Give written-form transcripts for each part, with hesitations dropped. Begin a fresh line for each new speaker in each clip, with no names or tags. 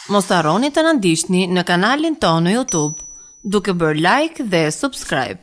Mos harroni të na ndiqni në kanalin tonë në YouTube, duke bërë like dhe subscribe.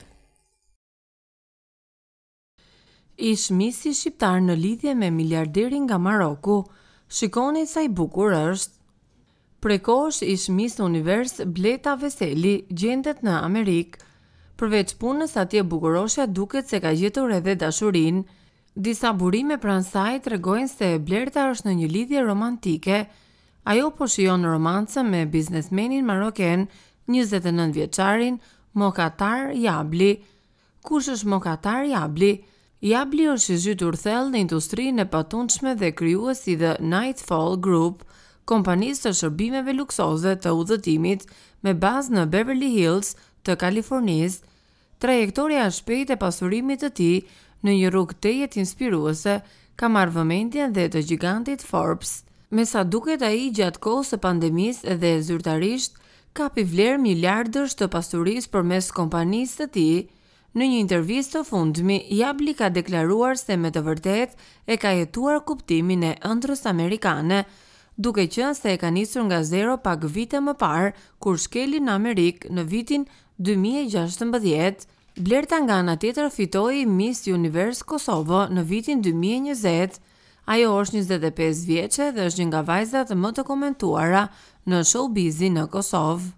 Ish-Missi shqiptar në lidhje me miliarderin nga Maroku, shikoni sa i bukur është. Prej kohësh Ish-Missi Universe Blerta Veseli gjendet në Amerikë. Përveç punës, atje bukuroshja duket se ka gjetur edhe dashurinë. Disa burime pranë saj tregojnë se Blerta është në një lidhje romantike. Ajo po shijon romancën me biznesmenin maroken, 29 vjeçarin Mokhtar Jabli. Kush është Mokhtar Jabli? Jabli është i zhytur thellë në industrinë e patundshme dhe krijuesi i Nightfall Group, kompanisë të shërbimeve luksoze të udhëtimit me bazë në Beverly Hills të Kalifornisë. Trajektoria e shpejtë e pasurimit të tij në një rrugë tejet inspiruese ka marrë vëmendjen dhe të gigantit Forbes. Me sa duket ai gjatë kohës së pandemisë dhe zyrtarisht kapi vlerë miliardësh të pasurisë përmes kompanisë të tij. Në një intervistë të fundmi, Jabli ka deklaruar se me të vërtetë e ka jetuar kuptimin e ëndrrës amerikane, duke qenë se e ka nisur nga zero pak vite më parë kur shkeli në Amerikë në vitin 2016. Blerta nga ana tjetër fitoi Miss Universe Kosovo në vitin 2020. Ajo është 25 vjeçe dhe është një nga vajzat më të komentuara në showbizin në Kosovë.